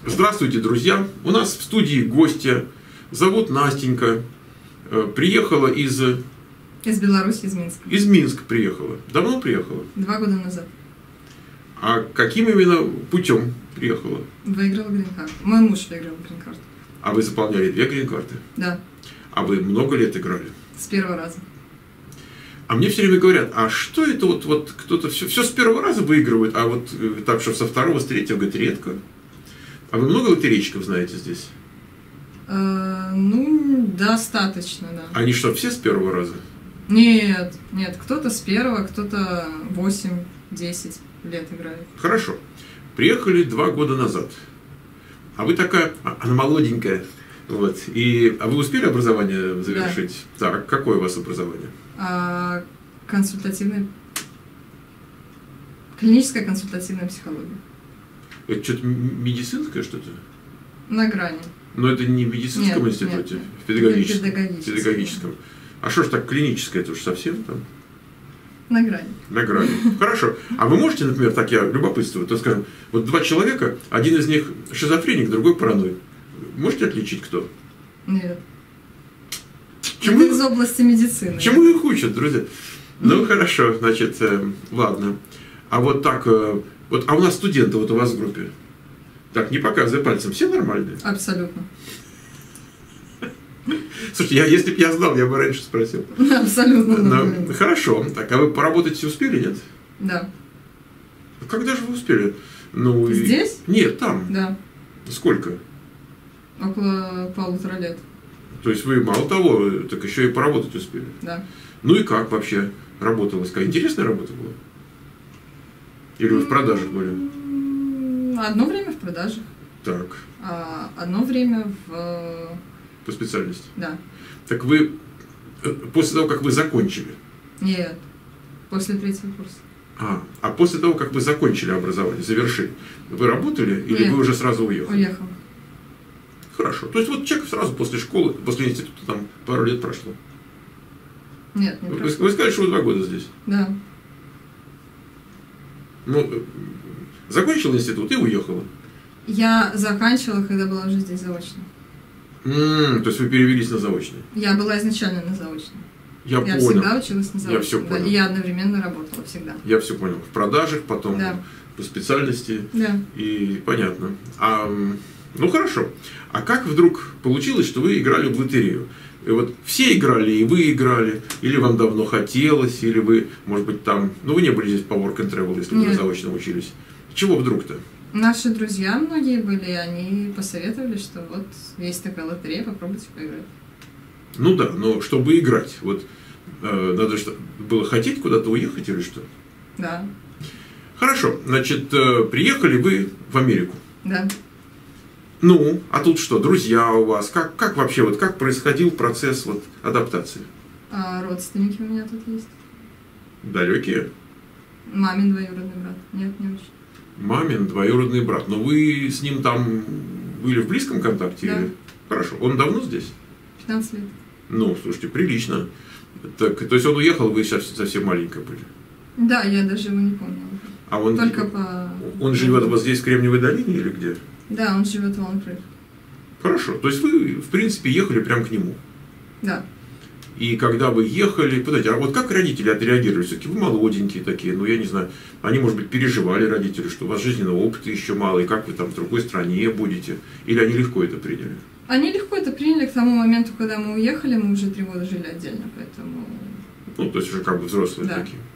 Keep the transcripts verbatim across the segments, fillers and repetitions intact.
Здравствуйте, друзья! У нас в студии гостья. Зовут Настенька. Приехала из... Из Беларуси, из Минска. Из Минска приехала. Давно приехала? Два года назад. А каким именно путем приехала? Выиграла грин-карту. Мой муж выиграл грин-карту. А вы заполняли две грин-карты? Да. А вы много лет играли? С первого раза. А мне все время говорят, а что это вот, вот кто-то все, все с первого раза выигрывает, а вот так, что со второго, с третьего, говорит, редко. А вы много лотерейщиков знаете здесь? Э, ну, достаточно, да. Они что, все с первого раза? Нет, нет, кто-то с первого, кто-то восемь-десять лет играет. Хорошо. Приехали два года назад. А вы такая, она молоденькая. Вот. И, а вы успели образование завершить? Да. Так, какое у вас образование? А, консультативная, клиническая консультативная психология. Это что-то медицинское что-то? На грани. Но это не в медицинском нет, институте, нет, в педагогическом. педагогическом. педагогическом. А что ж так клиническое, это уж совсем там? На грани. На грани. Хорошо. А вы можете, например, так я любопытствую, то скажем, вот два человека, один из них шизофреник, другой параноик. Можете отличить кто? Нет. Чему, это из области медицины. Чему их учат, друзья? Ну, хорошо, значит, э, ладно. А вот так, э, вот, а у нас студенты вот у вас в группе. Так, не показывай пальцем, все нормальные? Абсолютно. Слушайте, я, если бы я знал, я бы раньше спросил. Абсолютно. Но, хорошо. Так, а вы поработать успели, нет? Да. Когда же вы успели? Ну, здесь? И... Нет, там. Да. Сколько? Около полутора лет. То есть вы мало того, так еще и поработать успели? Да. Ну и как вообще работалось? Какая интересная работа была? Или вы в продажах были? Одно время в продажах. Так. А одно время в... По специальности? Да. Так вы, после того, как вы закончили? Нет, после третьего курса. А, а после того, как вы закончили образование, завершили, вы работали или Нет. вы уже сразу уехали? Уехал. Хорошо. То есть вот человек сразу после школы, после института там пару лет прошло? Нет, не вы, прошло. вы сказали, что вы два года здесь? Да. Ну, закончил институт и уехала? Я заканчивала, когда была уже здесь заочно. М-м, то есть вы перевелись на заочный? Я была изначально на заочном. Я, я понял. всегда училась на заочном. Я все да, понял. и я одновременно работала всегда. Я все понял. В продажах, потом да. по специальности. Да. И понятно. А, ну хорошо. А как вдруг получилось, что вы играли в лотерею? И вот все играли, и вы играли, или вам давно хотелось, или вы, может быть, там... Ну, вы не были здесь по work and travel, если Нет. вы заочно учились. Чего вдруг-то? Наши друзья многие были, и они посоветовали, что вот есть такая лотерея, попробуйте поиграть. Ну да, но чтобы играть, вот э, надо что, было хотеть куда-то уехать или что? Да. Хорошо, значит, э, приехали вы в Америку. Да. Ну, а тут что, друзья у вас? Как, как вообще, вот как происходил процесс вот, адаптации? А родственники у меня тут есть. Далекие? Мамин двоюродный брат. Нет, не очень. Мамин двоюродный брат. Но вы с ним там были в близком контакте? Да. Или? Хорошо. Он давно здесь? пятнадцать лет. Ну, слушайте, прилично. Так, то есть он уехал, вы сейчас совсем маленькая были? Да, я даже его не помню. А он, Только по... Он живет вот здесь, в Кремниевой долине или где? Да, он живет в Ванкувере. Хорошо. То есть вы, в принципе, ехали прямо к нему? Да. И когда вы ехали, подождите, а вот как родители отреагировали? Все-таки вы молоденькие такие, ну я не знаю, они, может быть, переживали, родители, что у вас жизненного опыта еще мало, и как вы там в другой стране будете? Или они легко это приняли? Они легко это приняли к тому моменту, когда мы уехали, мы уже три года жили отдельно, поэтому... Ну, то есть уже как бы взрослые да. такие.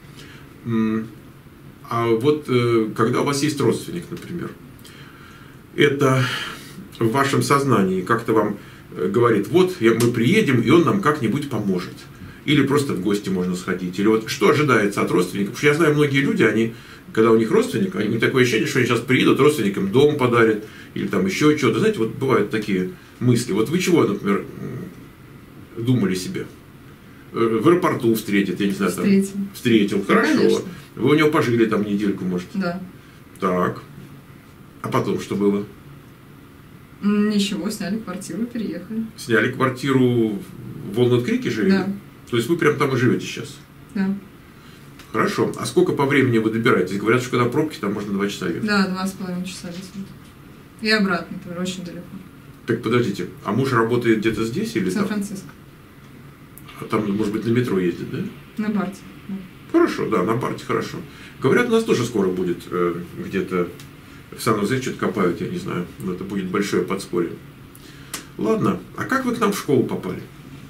А вот когда у вас есть родственник, например, это в вашем сознании как-то вам говорит, вот мы приедем, и он нам как-нибудь поможет. Или просто в гости можно сходить. Или вот что ожидается от родственников? Потому что я знаю, многие люди, они, когда у них родственник, они, у них такое ощущение, что они сейчас приедут, родственникам дом подарят, или там еще что-то. Знаете, вот бывают такие мысли. Вот вы чего, например, думали себе? В аэропорту встретит, я не знаю, там... Встретил. Встретил, хорошо. Конечно. Вы у него пожили там недельку, может? Да. Так. А потом что было? Ничего, сняли квартиру, переехали. Сняли квартиру в Волнут-Крике живете? Да. То есть вы прям там и живете сейчас? Да. Хорошо. А сколько по времени вы добираетесь? Говорят, что когда пробки, там можно два часа ехать. Да, два с половиной часа действительно. И обратно, тоже очень далеко. Так подождите, а муж работает где-то здесь или там? Сан-Франциско. А там, может быть, на метро ездит, да? На Барте. Да. Хорошо, да, на Барте хорошо. Говорят, у нас тоже скоро будет э, где-то в Сан-Жозе что-то копают, я не знаю. Но это будет большое подспорье. Ладно, а как вы к нам в школу попали?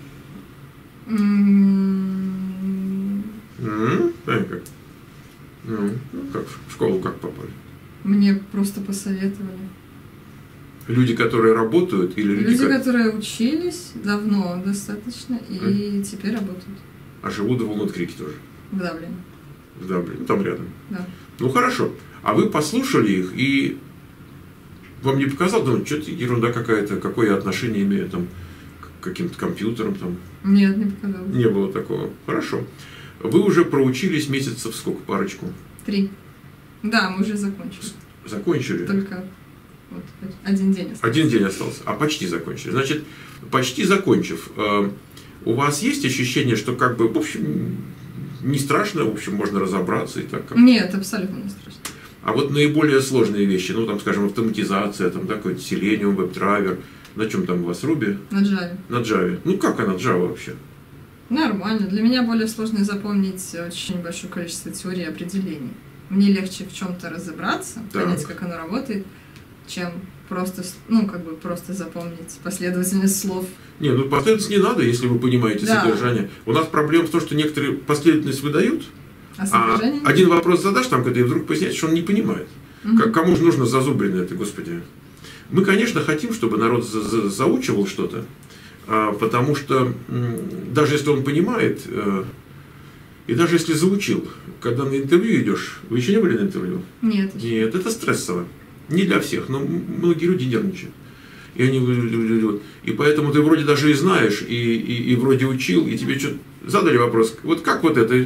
М, М? А, как? Ну, ну, как в школу как попали? Мне просто посоветовали. Люди, которые работают, или люди, Люди, ко- которые учились давно достаточно и теперь работают а живут в Волнут-Крике тоже? в Даблине. В Даблине, ну, там рядом. Да. Ну хорошо. А вы послушали их и вам не показалось, ну, что-то ерунда какая-то, какое я отношение имею там к каким-то компьютерам там? Нет, не показалось. Не было такого. Хорошо. Вы уже проучились месяцев сколько, парочку? Три. Да, мы уже закончили. Закончили? Только вот один день остался. Один день остался, а почти закончили. Значит, почти закончив, э, у вас есть ощущение, что как бы, в общем, не страшно, в общем, можно разобраться и так как. Нет, абсолютно не страшно. А вот наиболее сложные вещи, ну там, скажем, автоматизация, там, да, какой-то Selenium, WebDriver, на чем там у вас, Ruby? На Java. На Java. Ну как она Java вообще? Нормально. Для меня более сложно запомнить очень большое количество теорий и определений. Мне легче в чем-то разобраться, Так. понять, как оно работает, чем просто, с- ну, как бы просто запомнить последовательность слов. Не, ну последовательность не надо, если вы понимаете Да. содержание. У нас проблема в том, что некоторые последовательность выдают, А а содержание? один вопрос задашь там, когда и вдруг поясняешь, что он не понимает. Мгм. К- Кому же нужно зазубрено это, Господи? Мы, конечно, хотим, чтобы народ за- за- заучивал что-то, а, потому что м, даже если он понимает, э, и даже если заучил, когда на интервью идешь, вы еще не были на интервью? Нет. еще. Нет, это стрессово. Не для всех, но м- многие люди нервничают. И, они, вот. И поэтому ты вроде даже и знаешь, и, и, и вроде учил, и тебе что-то задали вопрос, вот как вот это,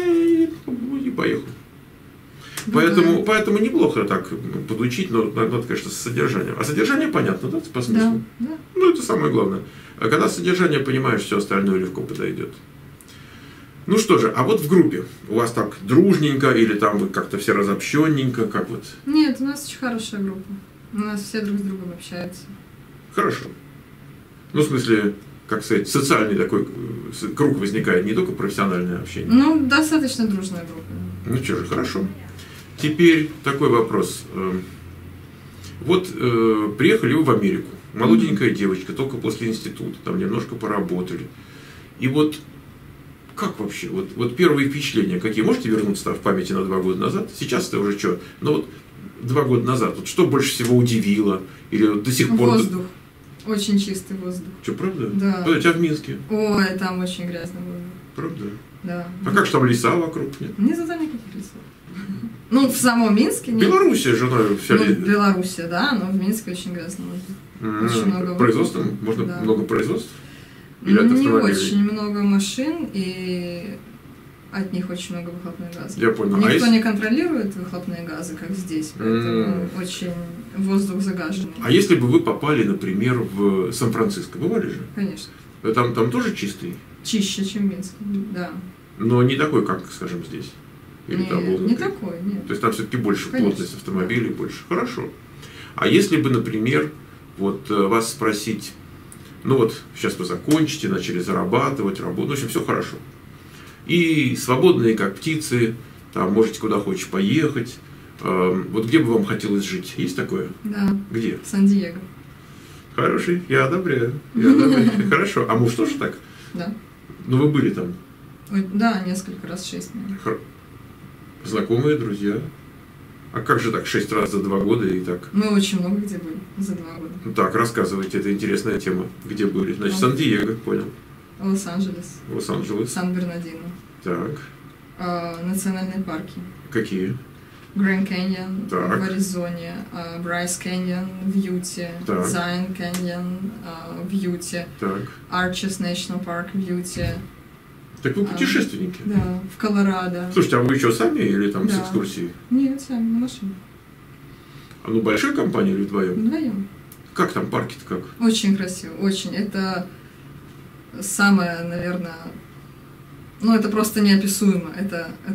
и поехал. Поэтому, Да. поэтому неплохо так подучить, но надо, конечно, с содержанием. А содержание понятно, да, по Да, смыслу? да. Ну, это самое главное. А когда содержание понимаешь, все остальное легко подойдет. Ну что же, а вот в группе у вас так дружненько, или там вы как-то все разобщенненько, как вот? Нет, у нас очень хорошая группа. У нас все друг с другом общаются. Хорошо. Ну, в смысле, как сказать, социальный такой э, с- круг возникает, не только профессиональное общение. Ну, достаточно дружная группа. Ну что же, хорошо. Теперь такой вопрос. Эм, Вот э, приехали вы в Америку, молоденькая девочка, только после института, там немножко поработали. И вот как вообще, вот, вот первые впечатления какие? Можете вернуться в памяти на два года назад? Сейчас это уже что? Ну вот два года назад, вот что больше всего удивило? Или вот до сих пор... Воздух. Очень чистый воздух. Что, правда? Да. Подождите, а в Минске? Ой, там очень грязный воздух. Правда? Да. А как же там леса вокруг? Нет? Не зато никаких лесов. Ну, в самом Минске нет. Белоруссия же, она вся... Ну, ли- в Беларуси, да, но в Минске очень грязный воздух. М, очень много Производство? выпусков. Можно Да. много производств? Или от Не автомобилей? очень много машин, и от них очень много выхлопных газов. Я понял. А Никто если- не контролирует выхлопные газы, как здесь, поэтому М. очень воздух загаженный. А если бы вы попали, например, в Сан-Франциско, бывали же? Конечно. Там, там тоже чистый, Чище, чем Минск, да. но не такой, как, скажем, здесь. Или там Не, Волга. не такой, нет. То есть там все-таки больше Конечно. плотность автомобилей, больше. Хорошо. А если бы, например, вот э, вас спросить, ну вот сейчас вы закончите, начали зарабатывать, работать, в общем, все хорошо. И свободные, как птицы, там можете куда хочешь поехать. Эм, Вот где бы вам хотелось жить? Есть такое? Да, Где? Сан-Диего, Хороший, я одобряю. Я одобряю. Хорошо. А муж тоже так? да. Ну вы были там? Ой, да, несколько раз, шесть, наверное. Хор- Знакомые, друзья? А как же так, шесть раз за два года и так? Мы очень много где были за два года. Ну так, рассказывайте, это интересная тема. Где были? Значит, Ну. Сан-Диего, понял. Лос-Анджелес, Лос-Анджелес. Сан-Бернардино, Так, а, национальные парки. какие? Гранд Каньон Так. в Аризоне, а, Брайс Каньон в Юте, Так. Зайн Каньон а, в Юте, Так. Арчес National Парк в Юте, Так вы А. путешественники? да, в Колорадо. Слушайте, а вы еще сами или там с Да. экскурсией? Нет, сами на машине. А ну большая компания или вдвоем? Вдвоем. Как там парки-то как? Очень красиво, очень. Это самое, наверное, ну это просто неописуемо. Это, это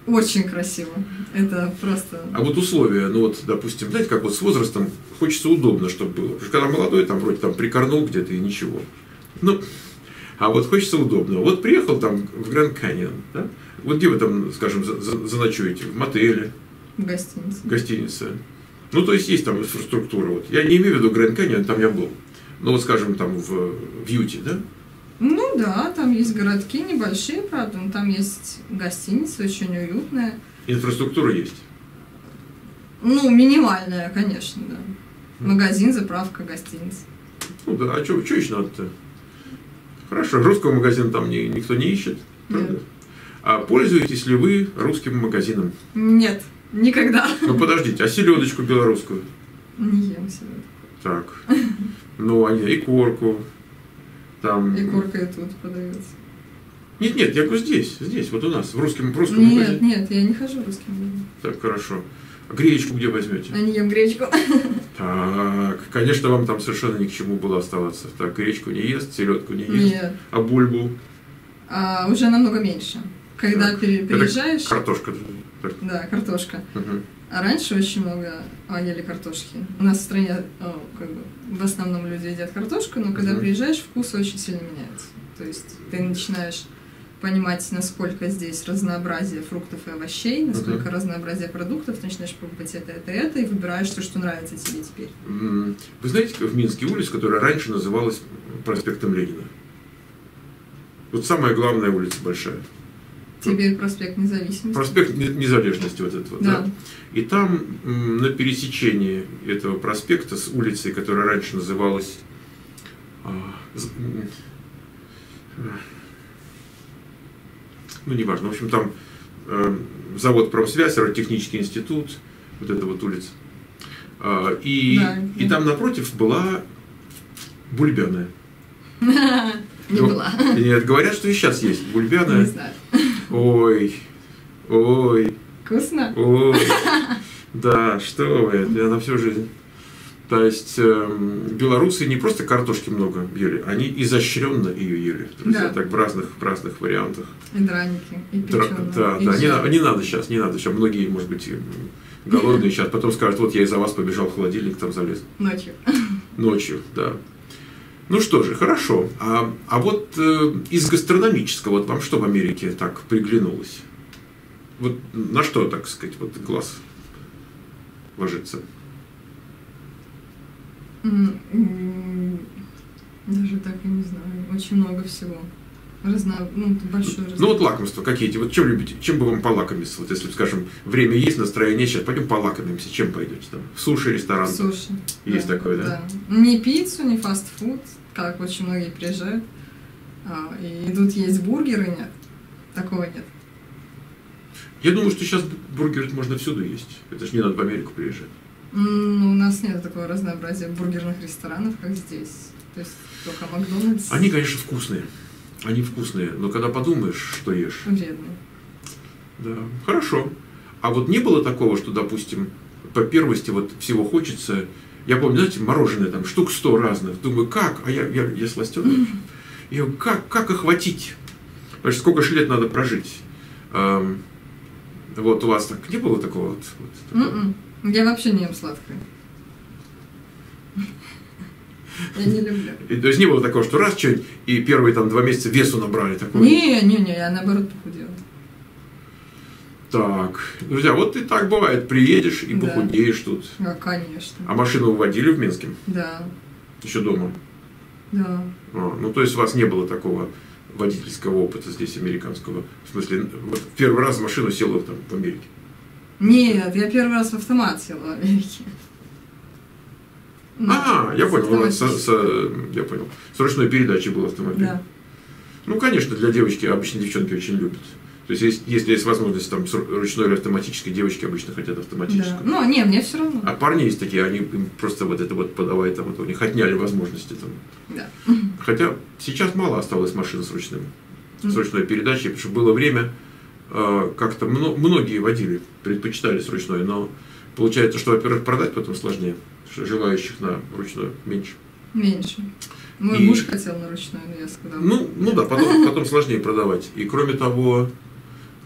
Очень красиво. Это просто... А вот условия, ну вот, допустим, знаете, как вот с возрастом хочется удобно, чтобы было. Потому что когда молодой, там вроде там прикорнул где-то и ничего. Ну, а вот хочется удобно. Вот приехал там в Гранд Каньон, да? Вот где вы там, скажем, за, за, заночуете? В мотеле? В гостинице. В гостинице. Ну, то есть есть там инфраструктура. Вот. Я не имею в виду Гранд Каньон, там я был. Но вот, скажем, там в, в Юте, да? Ну да, там есть городки небольшие, правда, но там есть гостиница очень уютная. Инфраструктура есть? Ну, минимальная, конечно, да. Магазин, заправка, гостиница. Ну да, а что еще надо-то? Хорошо, русского магазина там ни, никто не ищет, правда? Нет. А пользуетесь ли вы русским магазином? Нет, никогда. Ну подождите, а селедочку белорусскую? Не ем селедку. Так, ну а и корку. Там... И корка и тут подается. Нет, нет, я говорю здесь, здесь, вот у нас, в русском, в русском нет, магазине. Нет, я не хожу в русский магазин. Так, хорошо. А гречку где возьмете? Я не ем гречку. Так, конечно, вам там совершенно ни к чему было оставаться. Так, гречку не ест, селедку не ест. Нет. А бульбу? А, уже намного меньше. Когда так. пере- переезжаешь... Это картошка. Так. Да, картошка. Угу. А раньше очень много а, ели картошки. У нас в стране о, как бы, в основном люди едят картошку, но когда Мгм. приезжаешь, вкус очень сильно меняется. То есть ты начинаешь понимать, насколько здесь разнообразие фруктов и овощей, насколько Мгм. разнообразие продуктов, ты начинаешь пробовать это, это, это, и выбираешь то, что нравится тебе теперь. М, Вы знаете, в Минске улица, которая раньше называлась проспектом Ленина? Вот самая главная улица большая. Теперь проспект Независимости. Проспект Не- Незалежности вот этот вот, да. Да. И там м, на пересечении этого проспекта с улицей, которая раньше называлась а, з- м, а, ну неважно, в общем там э, завод Промсвязь, аэротехнический институт, вот эта вот улица. А, и, Да, и да. там напротив была Бульбяная. Не Ну, была. Нет, говорят, что и сейчас есть Не Бульбяная. знаю. Ой, ой. Вкусно? Ой, да, что вы, это я на всю жизнь. То есть э, белорусы не просто картошки много ели, они изощренно ее ели. Друзья, Да. так в разных, в разных вариантах. И драники, и Дра- печеные, да, и да, не, джем. на- не надо сейчас, не надо сейчас. Многие, может быть, и голодные сейчас, потом скажут, вот я из-за вас побежал в холодильник, там залез. Ночью. Ночью, да. Ну что же, хорошо. А, а вот э, из гастрономического, вот вам что в Америке так приглянулось? Вот на что, так сказать, вот глаз ложится? М, м, Даже так и не знаю. Очень много всего. Разно... Ну, это большое Ну вот лакомства какие-то, вот чем любите, чем бы вам полакомиться? Вот если, скажем, время есть, настроение сейчас, пойдем полакомимся, чем пойдете там? В суши-ресторан? Суши. Есть такое, да? Не пиццу, не фастфуд, как очень многие приезжают. А, и идут есть бургеры, нет. Такого нет. Я думаю, что сейчас бургеры можно всюду есть. Это же не надо в Америку приезжать. М, Ну, у нас нет такого разнообразия бургерных ресторанов, как здесь. То есть только Макдональдс. Они, конечно, вкусные. Они вкусные, но когда подумаешь, что ешь. Вредные. Да, хорошо. А вот не было такого, что, допустим, по первости вот всего хочется. Я помню, знаете, мороженое там штук сто разных. Думаю, как? А я, я, я сластен. Я говорю, как, как охватить? Потому что сколько же лет надо прожить? Эм, вот у вас так не было такого? Вот, вот такого? М-м. Я вообще не ем сладкое. Я не люблю. И, то есть не было такого, что раз что-нибудь, и первые там два месяца весу набрали. Такое. Не-не-не, я наоборот похудела. Так, друзья, вот и так бывает. Приедешь и Да. похудеешь тут. А, конечно. А машину вводили в Минске? Да, Еще дома? да. А, ну, то есть у вас не было такого водительского опыта здесь, американского? В смысле, вот в первый раз в машину села там в Америке? Нет, я первый раз в автомат села в Америке. Ну, А, я понял, у вас с, автоматически. с- я понял. С ручной передачей был автомобиль. Да. Ну, конечно, для девочки, обычно девчонки очень любят. То есть, есть- если есть возможность там с ру- ручной или автоматической, девочки обычно хотят Да. автоматическую. Ну, не, мне все равно. А парни есть такие, они им просто вот это вот подавай, там, вот у них отняли возможности там. Да. Хотя сейчас мало осталось машин с ручным, с Мгм. ручной передачей, потому что было время, э, как-то мно- многие водили, предпочитали с ручной, но получается, что, во-первых, продать потом сложнее, что желающих на ручную меньше. Меньше. Мой И- муж хотел на ручную, но я сказала. Ну, ну да, потом, потом сложнее продавать. И кроме того,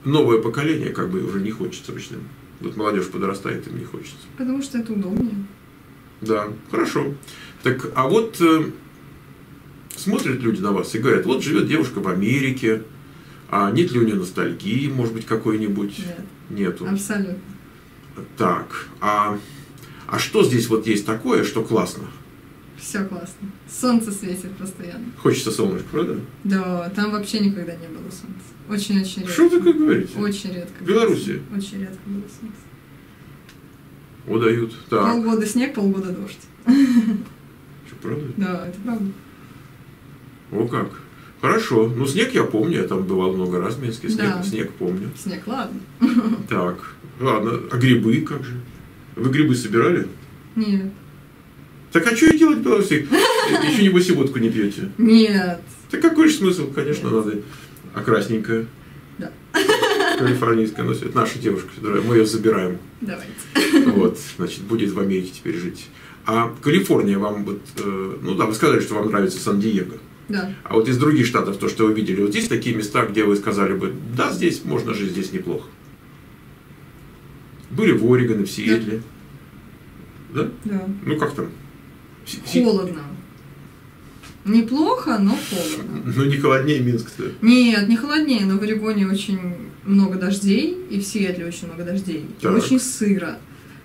новое поколение как бы уже не хочется ручным. Вот молодежь подрастает, им не хочется. Потому что это удобнее. Да, хорошо. Так, а вот э, смотрят люди на вас и говорят, вот живет девушка в Америке, а нет ли у нее ностальгии, может быть, какой-нибудь? Нет. Нету. Абсолютно. Так, а, а что здесь вот есть такое, что классно? Все классно. Солнце светит постоянно. Хочется солнышко, правда? Да, там вообще никогда не было солнца. Очень-очень редко. Что вы такое говорите? Очень редко. В Беларуси? Очень редко было солнце. Удают. Так. Полгода снег, полгода дождь. Что, правда? Да, это правда. О как. Хорошо. Ну, снег я помню, я там бывал много раз в Минске. Снег, Да. снег помню. Снег, ладно. Так, ладно. А грибы как же? Вы грибы собирали? Нет. Так а что делать в Беларуси? Еще небось и водку не пьете. Нет. Так какой же смысл? Конечно, Нет. надо. А красненькая? Да. Калифорнийская носит. Это наша девушка, которая мы ее забираем. Давайте. Вот, значит, будет в Америке теперь жить. А Калифорния вам вот, э, ну да, вы сказали, что вам нравится Сан-Диего. Да. А вот из других штатов, то, что вы видели, вот есть такие места, где вы сказали бы, да, здесь можно жить, здесь неплохо. Были в Оригэне, в Сиэтле. Да? Да. Ну как там? Си- Си- Холодно. Неплохо, но холодно. Ну не холоднее Минск-то. Нет, не холоднее, но в Орегоне очень много дождей, и в Сиэтле очень много дождей. И Так. очень сыро.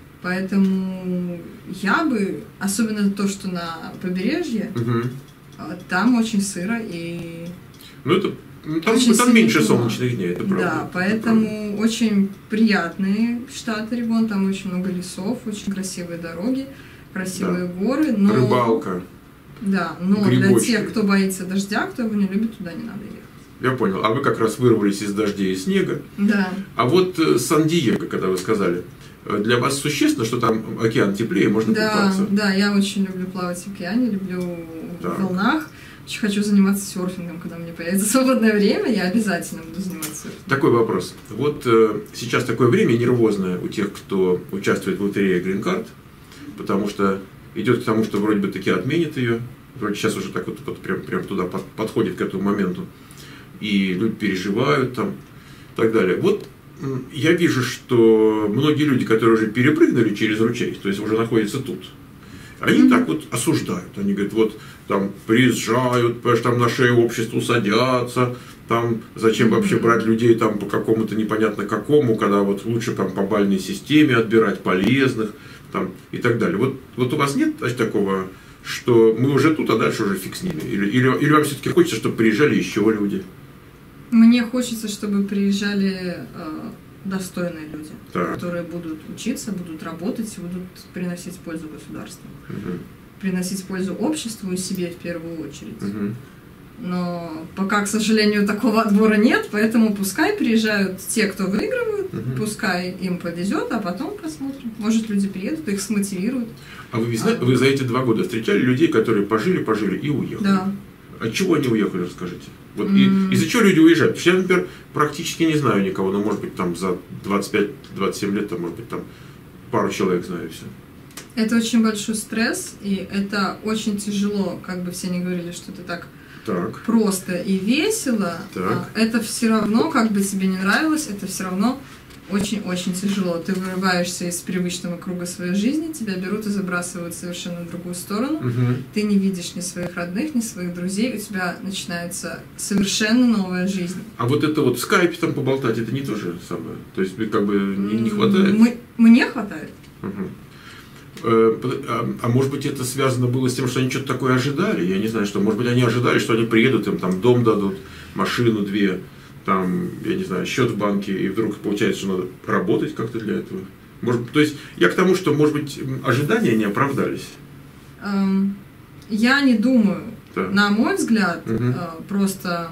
Поэтому я бы, особенно то, что на побережье, Мгм. а, там очень сыро и... Ну это, ну, там, Очень там сильный меньше туман. солнечных дней, это правда. Да, это поэтому очень приятный штат Орегон, там очень много лесов, очень красивые дороги, красивые горы, но... правда. Рыбалка. Да, но Грибочки. для тех, кто боится дождя, кто его не любит, туда не надо ехать. Я понял. А вы как раз вырвались из дождей и снега. Да. А вот э, Сан-Диего, когда вы сказали, э, для вас существенно, что там океан теплее, можно Да, купаться? да, я очень люблю плавать в океане, люблю Так. в волнах. Очень хочу заниматься серфингом, когда мне появится свободное время, я обязательно буду заниматься серфингом. Такой вопрос. Вот э, сейчас такое время нервозное у тех, кто участвует в лотерее Green Card, потому что идет к тому, что вроде бы таки отменят ее. Вроде сейчас уже так вот, вот прям, прям туда под- подходит к этому моменту. И люди переживают там и так далее. Вот м, я вижу, что многие люди, которые уже перепрыгнули через ручей, то есть уже находятся тут, они Мгм. так вот осуждают. Они говорят, вот там приезжают, понимаешь, там на шею обществу садятся, там зачем Мгм. вообще брать людей там по какому-то непонятно какому, когда вот лучше там по бальной системе отбирать полезных там и так далее. Вот, вот у вас нет значит, такого, что мы уже тут, а дальше уже фиг с ними? Или, или, или вам все-таки хочется, чтобы приезжали еще люди? Мне хочется, чтобы приезжали э, достойные люди, Так. которые будут учиться, будут работать и будут приносить пользу государству. Мгм. Приносить пользу обществу и себе в первую очередь. Мгм. Но пока, к сожалению, такого отбора нет, поэтому пускай приезжают те, кто выигрывают, Мгм. пускай им повезет, а потом посмотрим. Может, люди приедут, их смотивируют. А вы, зна- А. вы за эти два года встречали людей, которые пожили, пожили и уехали? Да. От чего они уехали, расскажите? Вот М. и, из-за чего люди уезжают? Потому что я, например, практически не знаю никого, но, может быть, там за двадцать пять - двадцать семь лет, там, может быть, там пару человек знаю и все. Это очень большой стресс, и это очень тяжело, как бы все не говорили, что это так Так. просто и весело. Так. а Это все равно, как бы тебе не нравилось, это все равно очень-очень тяжело. Ты вырываешься из привычного круга своей жизни, тебя берут и забрасывают в совершенно другую сторону. Мгм. Ты не видишь ни своих родных, ни своих друзей, у тебя начинается совершенно новая жизнь. А вот это вот в скайпе там поболтать, это не то же самое? То есть как бы не, не М, хватает? мы- Мне хватает. Мгм. Э, под- А, а может быть это связано было с тем, что они что-то такое ожидали? Я не знаю, что. Может быть они ожидали, что они приедут, им там дом дадут, машину две, там, я не знаю, счет в банке, и вдруг получается, что надо работать как-то для этого. Может, то есть я к тому, что, может быть, м, ожидания не оправдались. Эм, Я не думаю, Да. на мой взгляд, Мгм. э, просто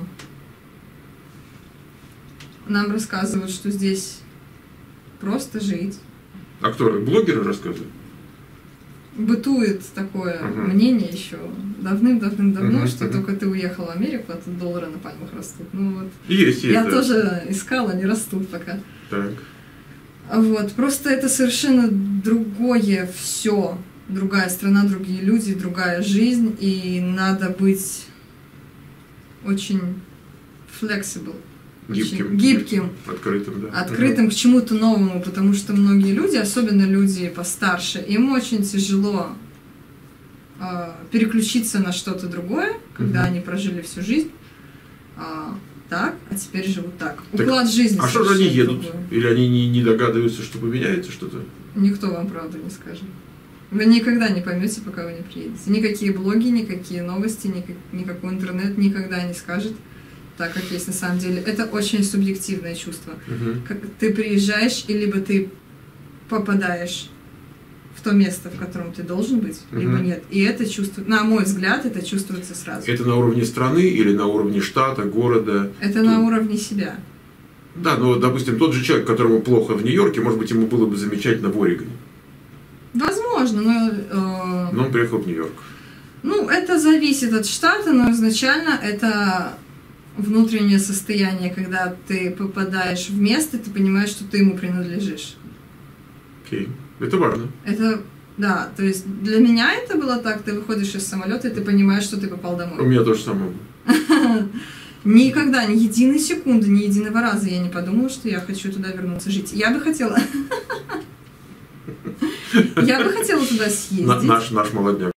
нам рассказывают, что здесь просто жить. А кто? Блогеры рассказывают? Бытует такое Мгм. мнение еще давным-давным-давно, Мгм, что мгм. только ты уехал в Америку, а тут доллары на пальмах растут. Ну вот. Есть, есть. Я да. тоже искала, не растут пока. Так. А Вот. Просто это совершенно другое все. Другая страна, другие люди, другая жизнь. И надо быть очень flexible. Гибким. гибким, открытым, да. открытым угу. к чему-то новому, потому что многие люди, особенно люди постарше, им очень тяжело э, переключиться на что-то другое, когда угу. они прожили всю жизнь э, так, а теперь живут так. так Уклад жизни. А что же они едут? Другой. Или они не, не догадываются, что поменяется что-то? Никто вам правду не скажет. Вы никогда не поймете, пока вы не приедете. Никакие блоги, никакие новости, никак, никакой интернет никогда не скажет так, как есть на самом деле. Это очень субъективное чувство. Угу. Как ты приезжаешь, и либо ты попадаешь в то место, в котором ты должен быть, угу. либо нет. И это чувство, на мой взгляд, это чувствуется сразу. Это на уровне страны или на уровне штата, города? Это на уровне себя. Да, но, допустим, тот же человек, которому плохо в Нью-Йорке, может быть, ему было бы замечательно в Орегоне. Возможно, но... Э, но он приехал в Нью-Йорк. Ну, это зависит от штата, но изначально это внутреннее состояние, когда ты попадаешь в место, ты понимаешь, что ты ему принадлежишь. Окей, okay. Это важно. Это, да, то есть для меня это было так, ты выходишь из самолета, и ты понимаешь, что ты попал домой. У меня тоже самое было. Никогда, ни единой секунды, ни единого раза я не подумала, что я хочу туда вернуться жить. Я бы хотела... Я бы хотела туда съездить. Наш, наш молодняк.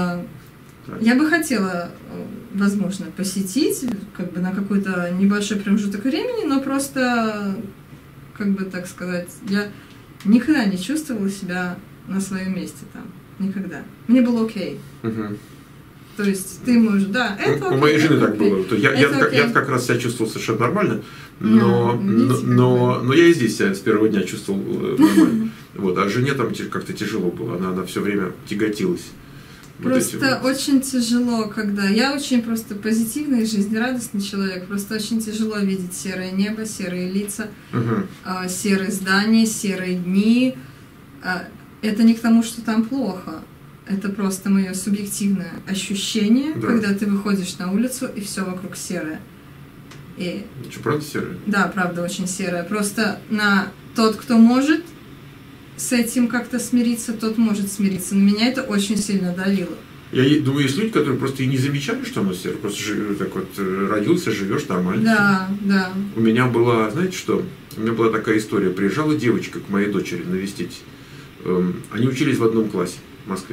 Я бы хотела, возможно, посетить как бы на какой-то небольшой промежуток времени, но просто, как бы так сказать, я никогда не чувствовала себя на своем месте там. Никогда. Мне было окей. Угу. То есть ты можешь, да, это окей. У моей жены так окей. было. Я, я, это я, я как раз себя чувствовал совершенно нормально, но, no, видите, но, но, но я и здесь себя с первого дня чувствовал нормально. Вот, а жене там как-то тяжело было, она, она все время тяготилась. Просто вот очень тяжело, когда... Я очень просто позитивный, жизнерадостный человек, просто очень тяжело видеть серое небо, серые лица, угу. серые здания, серые дни. Это не к тому, что там плохо. Это просто мое субъективное ощущение, да. Когда ты выходишь на улицу, и все вокруг серое. И... Что, правда серое? Да, правда, очень серое. Просто на тот, кто может с этим как-то смириться, тот может смириться. На меня это очень сильно давило. Я думаю, есть люди, которые просто и не замечали, что оно серое. Просто жив, так вот родился, живешь нормально. Да, да. У меня была, знаете что, у меня была такая история. Приезжала девочка к моей дочери навестить. Они учились в одном классе в Москве.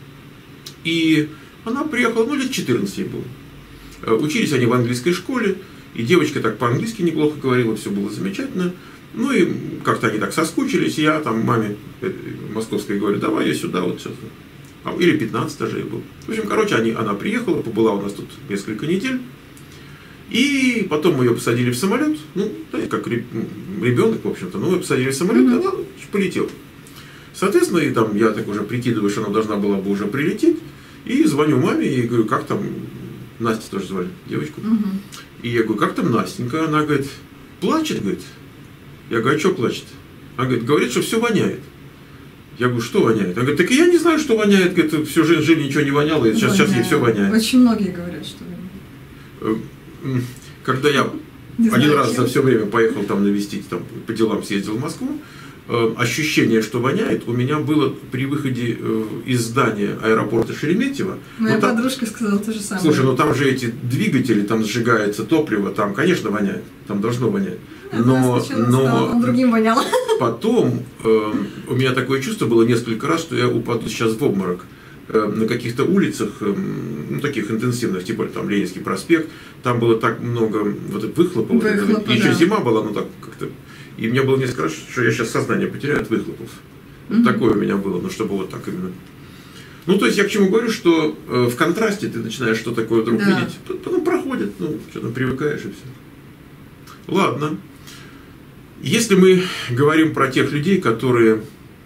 И она приехала, ну, лет четырнадцать ей было. Учились они в английской школе, и девочка так по-английски неплохо говорила, все было замечательно. Ну и как-то они так соскучились, я там маме московской говорю, давай я сюда, вот сейчас. Или пятнадцать даже ей было. В общем, короче, они, она приехала, побыла у нас тут несколько недель. И потом мы ее посадили в самолет, ну, да, как ребенок, в общем-то, ну, ее посадили в самолет, mm-hmm. и она полетела. Соответственно, и там я так уже прикидываю, что она должна была бы уже прилететь. И звоню маме и говорю, как там, Настя тоже звали, девочку. Угу. И я говорю, как там Настенька? Она говорит, плачет, говорит. Я говорю, а что плачет? Она говорит, говорит, что все воняет. Я говорю, что воняет? Она говорит, так и я не знаю, что воняет. Говорит, всю жизнь жили, ничего не воняло, и сейчас, сейчас ей все воняет. Очень многие говорят, что воняет. Когда я не один знаю, раз чем? за все время поехал там навестить, там, по делам съездил в Москву, ощущение, что воняет, у меня было при выходе из здания аэропорта Шереметьево. Моя там, подружка сказала то же самое. Слушай, ну там же эти двигатели, там сжигается топливо, там, конечно, воняет, там должно вонять. Но, но он другим вонял. Потом э, у меня такое чувство было несколько раз, что я упаду сейчас в обморок. Э, на каких-то улицах, э, ну, таких интенсивных, типа там Ленинский проспект, там было так много вот выхлопов. Выхлопа, Еще да. зима была, ну так как-то. И у меня было несколько раз, что я сейчас сознание потеряю от выхлопов. Вот mm-hmm. такое у меня было, ну чтобы вот так именно. Ну, то есть я к чему говорю, что э, в контрасте ты начинаешь что такое вдруг да. видеть, потом проходит, ну, что-то привыкаешь и все. Ладно. Если мы говорим про тех людей, которые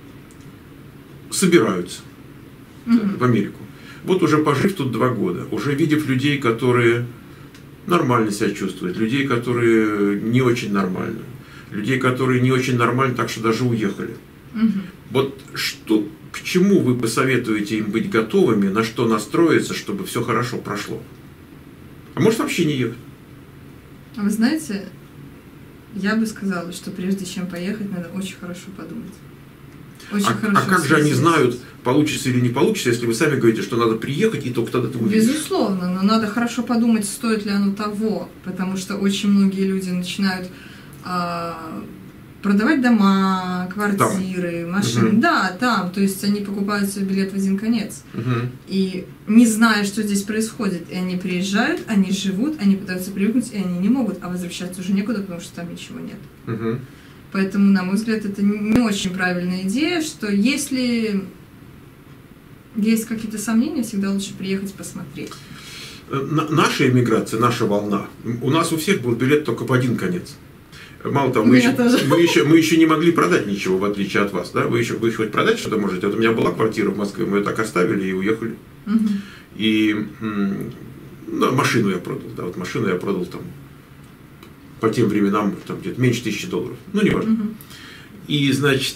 собираются mm-hmm. в Америку, вот уже пожив тут два года, уже видев людей, которые нормально себя чувствуют, людей, которые не очень нормально, людей, которые не очень нормально, так что даже уехали. Mm-hmm. Вот что, к чему вы посоветуете им быть готовыми, на что настроиться, чтобы все хорошо прошло? А может вообще не ехать? Вы знаете, я бы сказала, что прежде чем поехать, надо очень хорошо подумать. Очень а, хорошо а как же они связываются. знают, получится или не получится, если вы сами говорите, что надо приехать, и только тогда ты увидишь? Безусловно, но надо хорошо подумать, стоит ли оно того, потому что очень многие люди начинают а, продавать дома, квартиры, там. Машины. Угу. Да, там, то есть они покупают себе билет в один конец. Угу. И не зная, что здесь происходит, и они приезжают, они живут, они пытаются привыкнуть, и они не могут, а возвращаться уже некуда, потому что там ничего нет. Угу. Поэтому, на мой взгляд, это не очень правильная идея, что если есть какие-то сомнения, всегда лучше приехать посмотреть. Наша эмиграция, наша волна, у нас у всех был билет только в один конец. Мало того, мы еще, мы, еще, мы еще не могли продать ничего, в отличие от вас. Да? Вы, еще, вы хоть продать что-то можете? Вот у меня была квартира в Москве, мы ее так оставили и уехали. Угу. И ну, машину я продал. Да, вот машину я продал там по тем временам там, где-то меньше тысячи долларов. Ну, не важно. Угу. И, значит,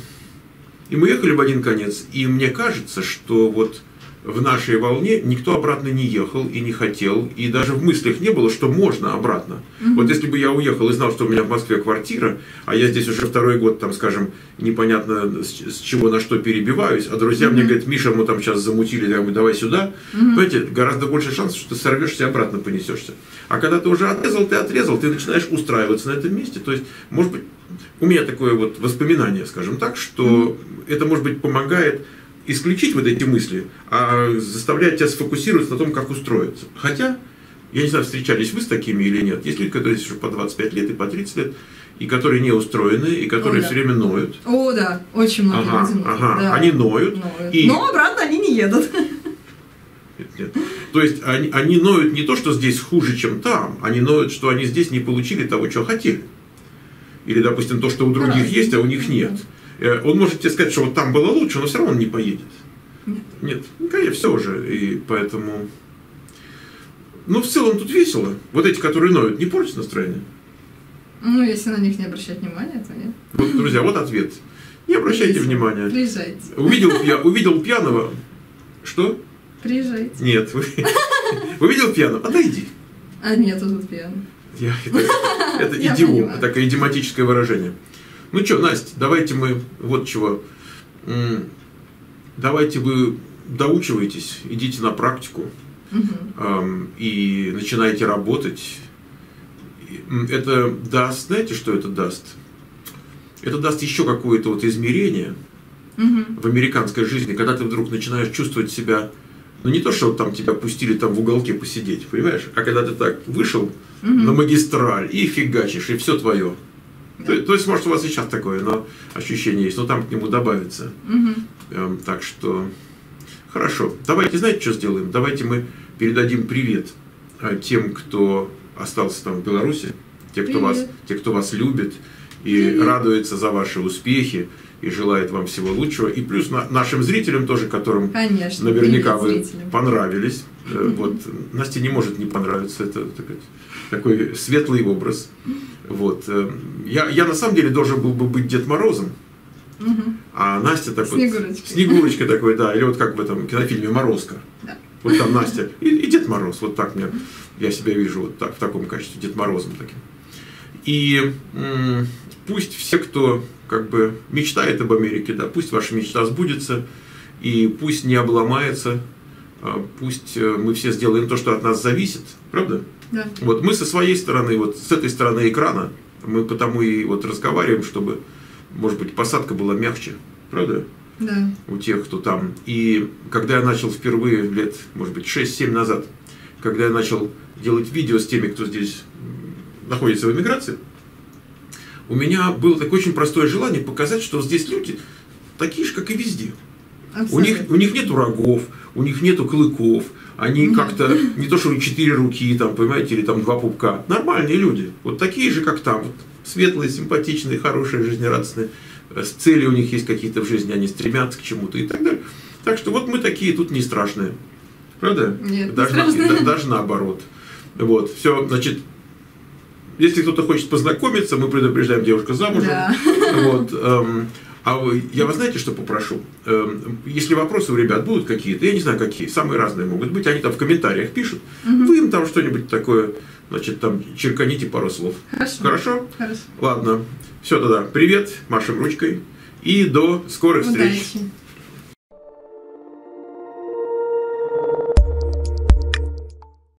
и мы ехали в один конец. И мне кажется, что вот в нашей волне никто обратно не ехал и не хотел, и даже в мыслях не было, что можно обратно. Mm-hmm. Вот если бы я уехал и знал, что у меня в Москве квартира, а я здесь уже второй год, там, скажем, непонятно с, с чего на что перебиваюсь, а друзья mm-hmm. мне говорят, Миша, мы там сейчас замутили, я говорю, давай сюда, mm-hmm. понимаете, гораздо больше шансов, что ты сорвешься и обратно понесешься. А когда ты уже отрезал, ты отрезал, ты начинаешь устраиваться на этом месте. То есть, может быть, у меня такое вот воспоминание, скажем так, что mm-hmm. это, может быть, помогает исключить вот эти мысли, а заставлять тебя сфокусироваться на том, как устроиться. Хотя, я не знаю, встречались вы с такими или нет, есть люди, которые уже по двадцать пять лет и по тридцать лет, и которые не устроены, и которые О, да. все время ноют. О, да, очень многие ага, люди ноют. Ага, да. Они ноют. ноют. И... Но обратно они не едут. Нет, нет. То есть, они, они ноют не то, что здесь хуже, чем там, они ноют, что они здесь не получили того, чего хотели. Или, допустим, то, что у других Раз. есть, а у них нет. Он может тебе сказать, что вот там было лучше, но все равно он не поедет. Нет. Нет, ну, конечно, все уже. И поэтому... Ну, в целом тут весело. Вот эти, которые ноют, не портят настроение? Ну, если на них не обращать внимания, то нет. Вот, друзья, вот ответ. Не обращайте Приезжайте. внимания. Приезжайте. Увидел, пья... Увидел пьяного. Что? Приезжайте. Нет. Увидел пьяного? Отойди. А нет, тут пьяный. Я... Это, это идиом, такое идиоматическое выражение. Ну что, Настя, давайте мы вот чего. Давайте вы доучивайтесь, идите на практику угу. эм, и начинайте работать. Это даст, знаете, что это даст? Это даст еще какое-то вот измерение угу. в американской жизни, когда ты вдруг начинаешь чувствовать себя, ну не то, что там тебя пустили там в уголке посидеть, понимаешь, а когда ты так вышел угу. на магистраль и фигачишь, и все твое. То, то есть, может, у вас и сейчас такое, но ощущение есть, но там к нему добавится. Угу. Эм, так что, хорошо. Давайте, знаете, что сделаем? Давайте мы передадим привет э, тем, кто остался там в Беларуси, те, кто, вас, те, кто вас любит и привет. радуется за ваши успехи и желает вам всего лучшего. И плюс на, нашим зрителям тоже, которым Конечно, наверняка вы зрителям. понравились. Э, вот, Насте не может не понравиться, это такой, такой светлый образ. Вот. Я, я на самом деле должен был бы быть Дед Морозом, угу. а Настя такой... Снегурочка. Снегурочка такой, да. Или вот как в этом кинофильме «Морозко». Да. Вот там Настя и, и Дед Мороз. Вот так мне, я себя вижу вот так, в таком качестве, Дед Морозом таким. И м- пусть все, кто как бы мечтает об Америке, да, пусть ваша мечта сбудется, и пусть не обломается, а пусть мы все сделаем то, что от нас зависит. Правда? Да. Вот мы со своей стороны, вот с этой стороны экрана, мы потому и вот разговариваем, чтобы, может быть, посадка была мягче, правда? Да. У тех, кто там. И когда я начал впервые лет, может быть, шесть-семь назад, когда я начал делать видео с теми, кто здесь находится в эмиграции, у меня было такое очень простое желание показать, что здесь люди такие же, как и везде. У них, у них нету рогов, у них нету клыков, они как-то, не то что четыре руки, там, понимаете, или там два пупка. Нормальные люди, вот такие же, как там. Вот, светлые, симпатичные, хорошие, жизнерадостные. С цели у них есть какие-то в жизни, они стремятся к чему-то и так далее. Так что вот мы такие тут не страшные. Правда? Нет, даже, не страшные. На, даже наоборот. Вот, все, значит, если кто-то хочет познакомиться, мы предупреждаем, девушка замужем. Да. Вот, эм, а вы, я вас знаете, что попрошу? Эм, если вопросы у ребят будут какие-то, я не знаю какие, самые разные могут быть, они там в комментариях пишут, угу. Вы им там что-нибудь такое, значит, там черканите пару слов. Хорошо. Хорошо? Хорошо. Ладно. Все тогда. Привет, машем ручкой И до скорых встреч. Удачи.